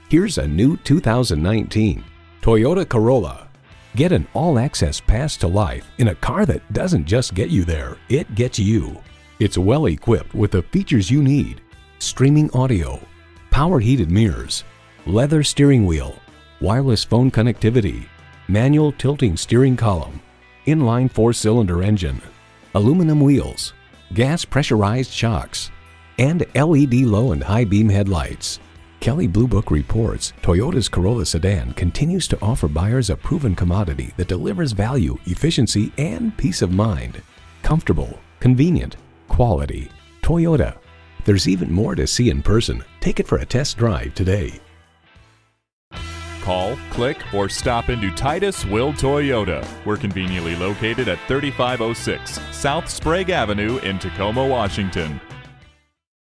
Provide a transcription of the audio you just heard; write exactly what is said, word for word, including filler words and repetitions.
Here's a new two thousand nineteen Toyota Corolla. Get an all-access pass to life in a car that doesn't just get you there, it gets you. It's well equipped with the features you need: streaming audio, power heated mirrors, leather steering wheel, wireless phone connectivity, manual tilting steering column, inline four-cylinder engine, aluminum wheels, gas pressurized shocks, and L E D low and high beam headlights. Kelley Blue Book reports Toyota's Corolla sedan continues to offer buyers a proven commodity that delivers value, efficiency, and peace of mind. Comfortable, convenient, quality. Toyota. There's even more to see in person. Take it for a test drive today. Call, click, or stop into Titus-Will Toyota. We're conveniently located at thirty-five oh six South Sprague Avenue in Tacoma, Washington.